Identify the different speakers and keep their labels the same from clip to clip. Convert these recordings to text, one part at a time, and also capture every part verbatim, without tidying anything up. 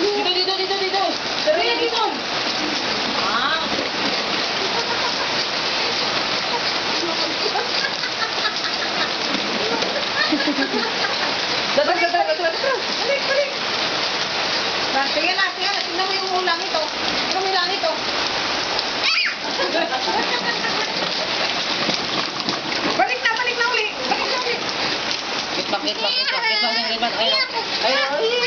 Speaker 1: Dito, dito, dito, dito. Dito, dito. Ah. Datang, datang, datang, datang. Balik, balik. Sige na, sige na. Tingnan mo yung ulang ito. Tingnan mo yung ulang ito. Balik na, balik na uli. Balik na uli. Kitbak, kitbak, kitbak, kitbak, kitbak. Ayun, ayun.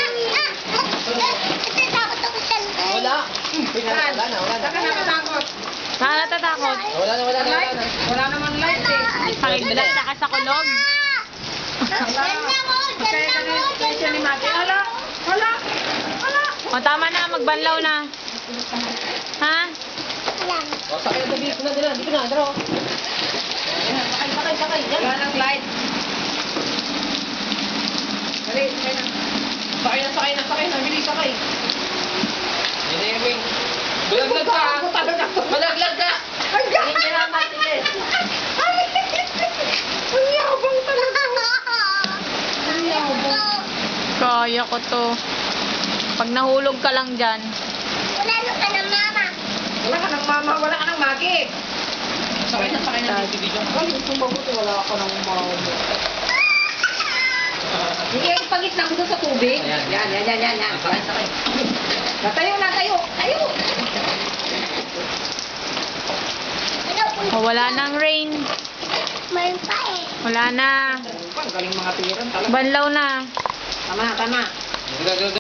Speaker 1: Wala. Wala na, wala na. Saka natatakot.
Speaker 2: Saan natatakot?
Speaker 1: Wala na, wala na, wala na.
Speaker 3: Wala naman light eh.
Speaker 2: Pakiblat saka sa kulog.
Speaker 3: Kaya ganun siya ni Mati. Hala, hala, hala.
Speaker 2: O tama na, magbanlaw na. Ha?
Speaker 1: O, sakay na dito na, dito na, dito na, dito. Sakay, sakay, sakay.
Speaker 3: Wala nang light. Dali, sakay na.
Speaker 1: Sakay na, sakay na, sakay na, bilis sakay. Yan na yung wing. Balaglag ka! Balaglag ka! Hindi na natin eh.
Speaker 3: Ang yabang talaga. Ang yabang.
Speaker 2: Kaya ko to. Pag nahulog ka lang dyan.
Speaker 3: Wala ka ng mama, wala ka ng maki.
Speaker 1: Sakay na, sakay na dito, dito.
Speaker 3: Ay, itong mabuti, wala ka ng mama. Hindi ay pangit na ako doon sa tubig.
Speaker 1: Ayan.
Speaker 3: Yan, yan, yan, yan. yan.
Speaker 1: Sakay, sakay.
Speaker 3: Natayo na, tayo. Tayo.
Speaker 2: O wala nang rain.
Speaker 3: Mayroon pa eh.
Speaker 2: Wala na.
Speaker 3: Ang galing mga tiran talaga.
Speaker 2: Banlaw na.
Speaker 3: Tama, tama.
Speaker 1: Dito, dito,